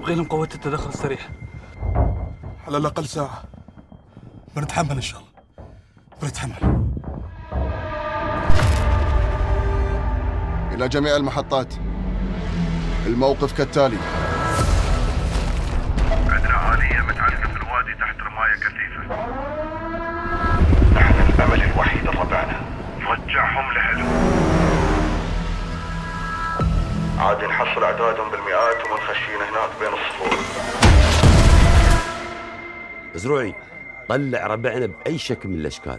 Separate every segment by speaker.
Speaker 1: نبغي لهم قوة التدخل السريع.
Speaker 2: على الأقل ساعة. بنتحمل إن شاء الله، بنتحمل.
Speaker 3: إلى جميع المحطات، الموقف كالتالي.
Speaker 4: عندنا آلية متعلقة في الوادي تحت رماية كثيفة. نحن الأمل الوحيد لربعنا، نرجعهم لحلم. عاد نحصل أعدادهم بالمئات ومنخشين هناك بين الصخور.
Speaker 5: زروعي، طلع ربعنا بأي شكل من الأشكال.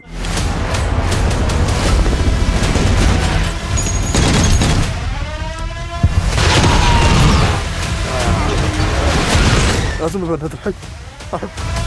Speaker 2: لازم نبعد هذا الحي.